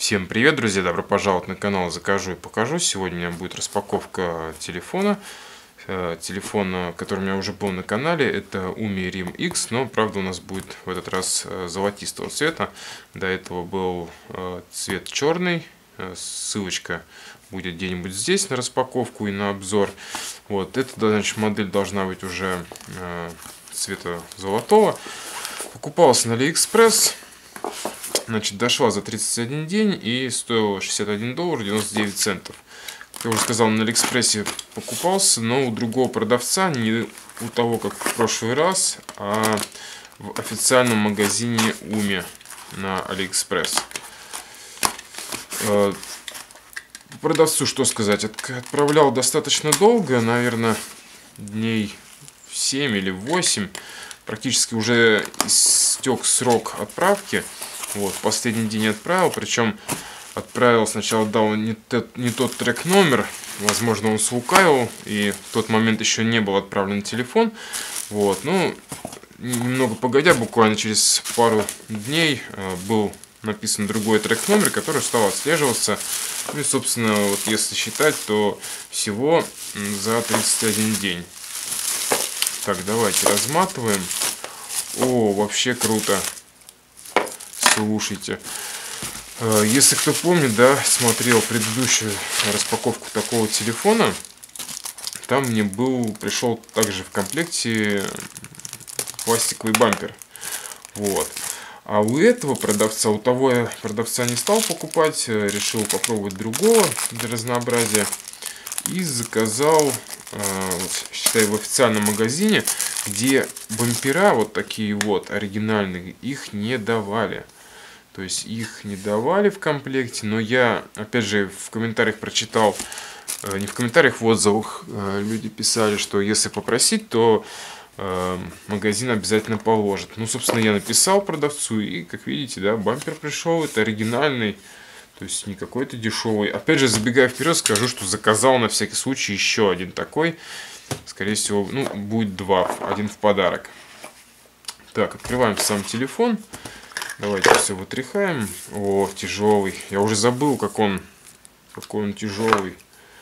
Всем привет, друзья! Добро пожаловать на канал Закажу и покажу. Сегодня у меня будет распаковка телефона. Телефон, который у меня уже был на канале, это Umi Rim X, но правда у нас будет в этот раз золотистого цвета. До этого был цвет черный. Ссылочка будет где-нибудь здесь на распаковку и на обзор. Вот, эта, значит, модель должна быть уже цвета золотого. Покупался на AliExpress. Значит, дошла за 31 день и стоила $61 99 центов. Как я уже сказал, на Алиэкспрессе покупался, но у другого продавца, не у того, как в прошлый раз, а в официальном магазине Umi на Алиэкспресс. Продавцу что сказать, отправлял достаточно долго, наверное, дней 7 или 8. Практически уже истек срок отправки. Вот, последний день отправил, причем отправил, сначала дал не тот трек-номер, возможно, он слукавил, и в тот момент еще не был отправлен телефон. Вот, ну, немного погодя, буквально через пару дней был написан другой трек-номер, который стал отслеживаться. И, собственно, вот если считать, то всего за 31 день. Так, давайте разматываем. О, вообще круто. Слушайте, если кто помнит, да, смотрел предыдущую распаковку такого телефона, там мне пришел также в комплекте пластиковый бампер. Вот. А у этого продавца, у того я продавца не стал покупать, решил попробовать другого для разнообразия. И заказал, считай, в официальном магазине, где бампера вот такие вот оригинальные, их не давали. То есть их не давали в комплекте, но я, опять же, в комментариях прочитал, не в комментариях, в отзывах люди писали, что если попросить, то магазин обязательно положит. Ну, собственно, я написал продавцу, и, как видите, да, бампер пришел, это оригинальный, то есть не какой-то дешевый. Опять же, забегая вперед, скажу, что заказал на всякий случай еще один такой. Скорее всего, ну, будет два, один в подарок. Так, открываем сам телефон. Давайте все вытряхаем. О, тяжелый. Я уже забыл, какой он тяжелый.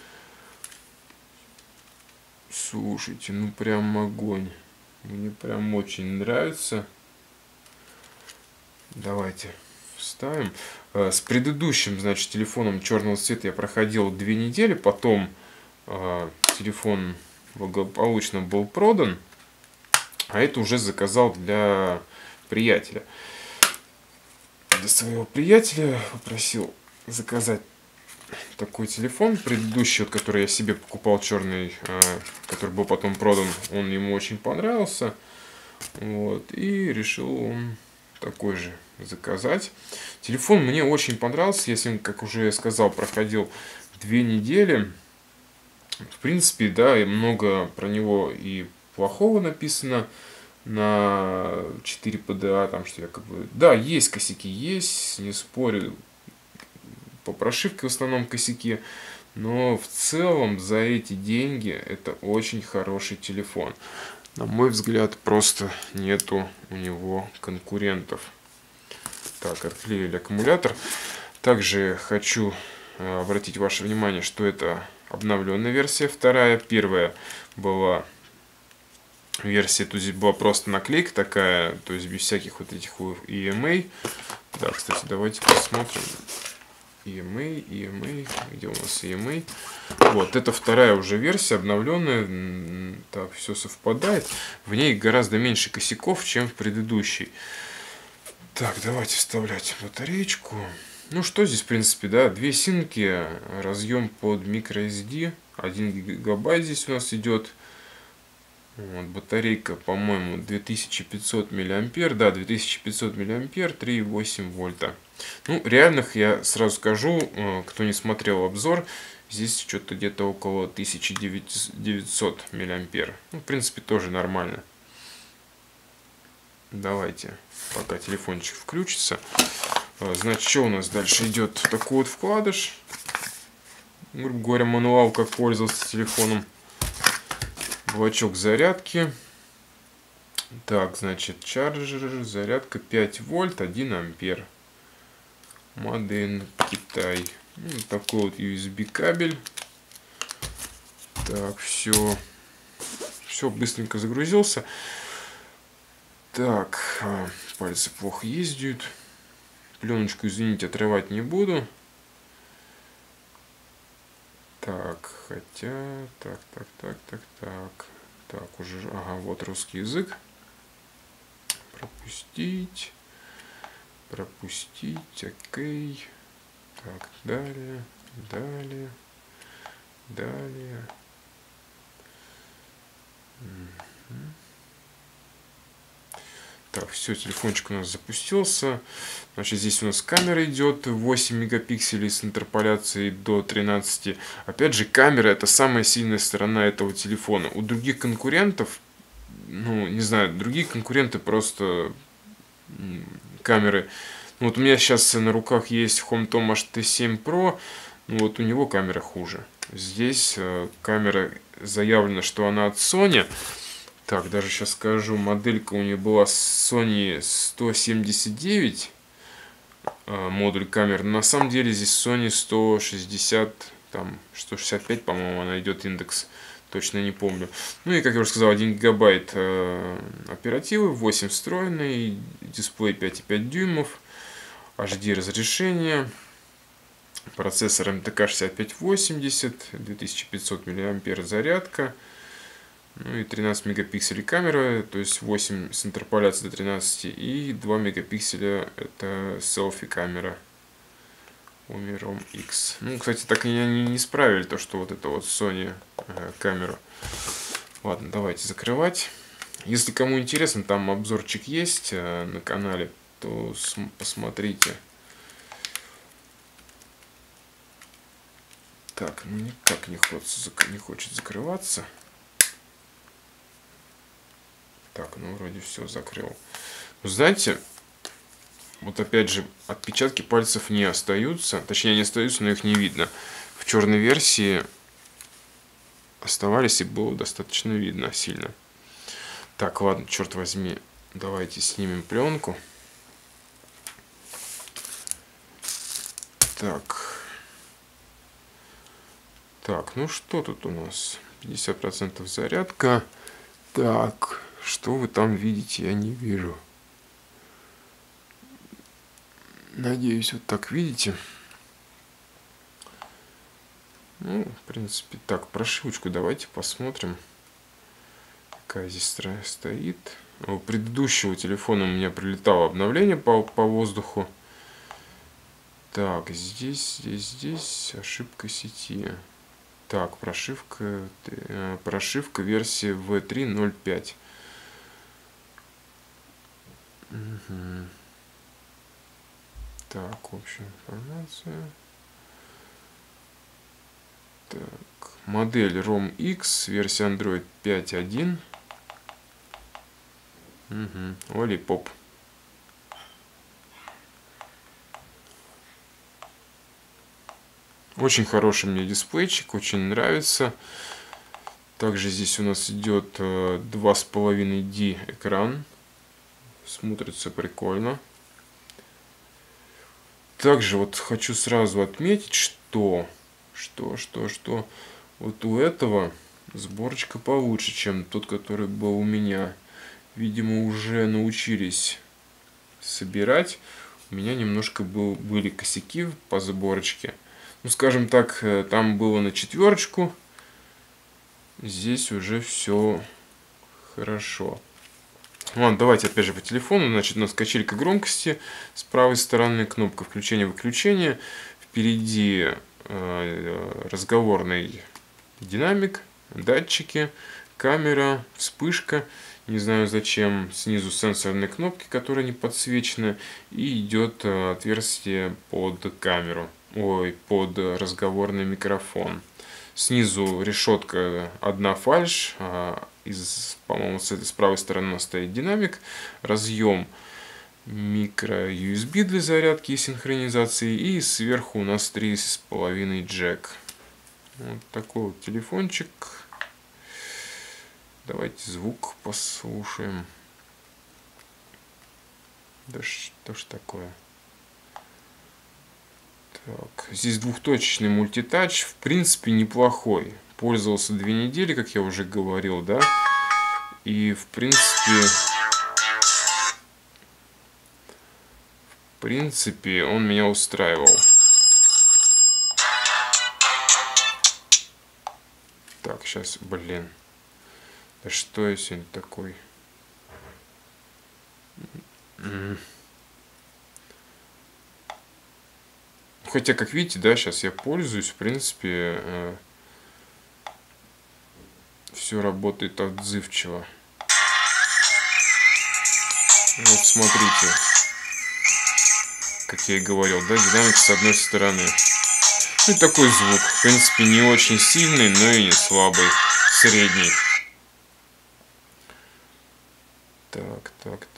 Слушайте, ну прям огонь. Мне прям очень нравится. Давайте вставим. С предыдущим, значит, телефоном черного цвета я проходил 2 недели. Потом телефон благополучно был продан. А это уже заказал для приятеля. Для своего приятеля попросил заказать такой телефон. Предыдущий, вот, который я себе покупал, черный, который был потом продан, он ему очень понравился. Вот, и решил он такой же заказать. Телефон мне очень понравился. Я с ним, как уже сказал, проходил 2 недели. В принципе, да, и много про него и плохого написано на 4 PDA, там что я как бы... Да, есть косяки, есть, не спорю. По прошивке в основном косяки. Но в целом за эти деньги это очень хороший телефон. На мой взгляд, просто нету у него конкурентов. Так, отклеили аккумулятор. Также хочу обратить ваше внимание, что это обновленная версия, вторая. Первая была версия, то есть была просто наклейка такая, то есть без всяких вот этих EMA. Да, кстати, давайте посмотрим. EMA, где у нас EMA? Вот, это вторая уже версия, обновленная. Так, все совпадает. В ней гораздо меньше косяков, чем в предыдущей. Так, давайте вставлять батареечку. Ну, что здесь, в принципе, да, 2 симки, разъем под microSD, 1 гигабайт здесь у нас идет. Вот, батарейка, по-моему, 2500 мА, да, 2500 мА, 3,8 вольта. Ну, реальных, я сразу скажу, кто не смотрел обзор, здесь что-то где-то около 1900 мА. Ну, в принципе, тоже нормально. Давайте, пока телефончик включится. Значит, что у нас дальше идет? Такой вот вкладыш. Грубо говоря, мануал, как пользоваться телефоном. Блочок зарядки. Так, значит, чарджер, зарядка 5 вольт, 1 ампер. Made Китай. Вот такой вот USB кабель. Так, все быстренько загрузился. Так, пальцы плохо ездят. Пленочку, извините, отрывать не буду. Так, хотя, так, уже, ага, вот русский язык. Пропустить, окей. Так, далее. Так, все, телефончик у нас запустился. Значит, здесь у нас камера идет 8 мегапикселей с интерполяцией до 13. Опять же, камера — это самая сильная сторона этого телефона. У других конкурентов, ну, не знаю, другие конкуренты просто камеры. Вот у меня сейчас на руках есть Home-Tom HT7 Pro, вот у него камера хуже. Здесь камера заявлено, что она от Sony. Так, даже сейчас скажу, моделька у нее была Sony 179, модуль камер. На самом деле здесь Sony 160, там 165, по-моему, она идет индекс. Точно не помню. Ну и, как я уже сказал, 1 гигабайт оперативы, 8 встроенный, дисплей 5,5 дюймов, HD разрешение, процессор MTK 6580, 2500 мАh зарядка. Ну и 13 мегапикселей камера, то есть 8 с интерполяцией до 13, и 2 мегапикселя это селфи камера Rom X. Ну, кстати, так и они не исправили то, что вот это вот Sony камеру. Ладно, давайте закрывать. Если кому интересно, там обзорчик есть на канале, то посмотрите. Так, ну никак не хочет закрываться. Так, ну вроде все закрыл. Знаете, вот опять же, отпечатки пальцев не остаются. Точнее, не остаются, но их не видно. В черной версии оставались и было достаточно видно сильно. Так, ладно, черт возьми. Давайте снимем пленку. Так, ну что тут у нас? 50% зарядка. Так, что вы там видите, я не вижу. Надеюсь, вот так видите. Ну, в принципе, так, прошивочку давайте посмотрим. Какая здесь стоит. У предыдущего телефона у меня прилетало обновление по воздуху. Так, здесь ошибка сети. Так, прошивка версии V3.05. Угу. Так, общая информация. Так, модель Rom X, версия Android 5.1. Угу. Lollipop. Очень хороший мне дисплейчик, очень нравится. Также здесь у нас идет 2,5D экран. Смотрится прикольно. Также вот хочу сразу отметить, что вот у этого сборочка получше, чем тот, который был у меня. Видимо, уже научились собирать. У меня немножко были косяки по сборочке. Ну, скажем так, там было на 4. Здесь уже все хорошо. Ладно, давайте опять же по телефону. Значит, у нас качелька громкости с правой стороны, кнопка включения-выключения. Впереди разговорный динамик, датчики, камера, вспышка. Не знаю зачем. Снизу сенсорные кнопки, которые не подсвечены. И идет отверстие под камеру. Под разговорный микрофон. Снизу решетка, одна фальш. По-моему, с правой стороны стоит динамик. Разъем микро USB для зарядки и синхронизации. И сверху у нас 3,5 джек. Вот такой вот телефончик. Давайте звук послушаем. Да что ж такое? Так, здесь двухточечный мультитач, в принципе, неплохой. Пользовался 2 недели, как я уже говорил, да. И, в принципе, он меня устраивал. Так, сейчас, блин. Да что я сегодня такой? Хотя, как видите, да, сейчас я пользуюсь, в принципе, все работает отзывчиво. Вот смотрите, как я и говорил, да, динамик с одной стороны. Ну, такой звук, в принципе, не очень сильный, но и не слабый, средний. Так.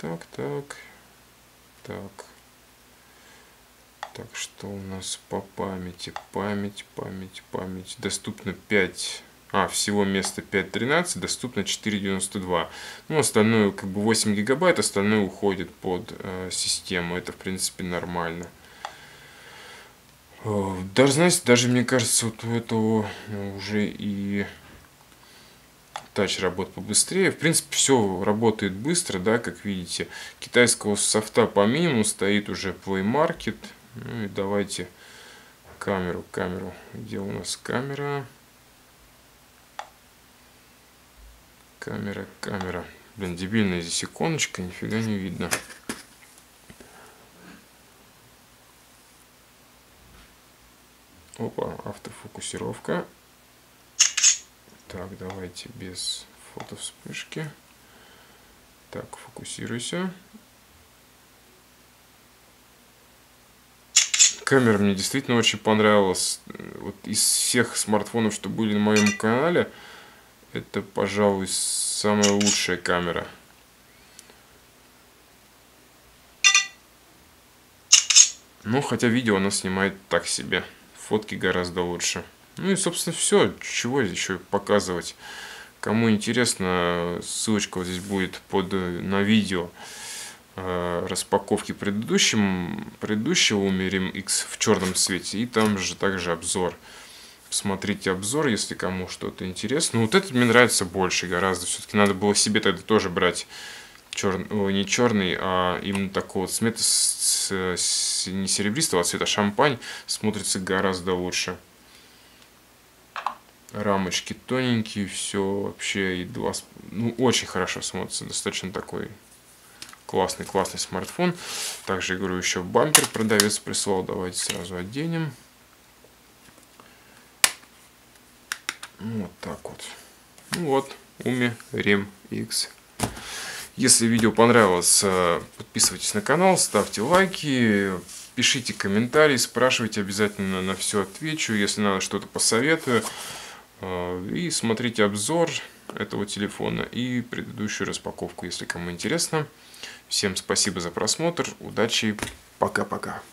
Так, что у нас по памяти? Память. Доступно 5. Всего места 5.13, доступно 4.92. Ну, остальное, как бы 8 гигабайт, остальное уходит под систему. Это, в принципе, нормально. Даже, знаете, даже мне кажется, вот у этого уже и тач работает побыстрее. В принципе, все работает быстро, да, как видите. Китайского софта по минимуму стоит уже Play Market. Ну и давайте камеру. Где у нас камера? Камера. Блин, дебильная здесь иконочка, нифига не видно. Опа, автофокусировка. Так, давайте без фотовспышки. Так, фокусируйся. Камера мне действительно очень понравилась. Вот из всех смартфонов, что были на моем канале, это, пожалуй, самая лучшая камера. Ну, хотя видео она снимает так себе. Фотки гораздо лучше. Ну и, собственно, все. Чего еще показывать? Кому интересно, ссылочка вот здесь будет на видео распаковки предыдущего Umi Rim X в черном цвете. И там же также обзор. Посмотрите обзор, если кому что-то интересно. Ну, вот этот мне нравится больше гораздо. Все-таки надо было себе тогда тоже брать не черный, а именно такого цвета, не серебристого, а цвета шампань. Смотрится гораздо лучше. Рамочки тоненькие, все вообще. Ну, очень хорошо смотрится. Достаточно такой классный смартфон. Также, я говорю, еще бампер продавец прислал. Давайте сразу оденем. Вот так вот. Ну вот, Umi Rim X. Если видео понравилось, подписывайтесь на канал, ставьте лайки, пишите комментарии, спрашивайте, обязательно на все отвечу. Если надо, что-то посоветую. И смотрите обзор этого телефона и предыдущую распаковку, если кому интересно. Всем спасибо за просмотр, удачи, пока-пока.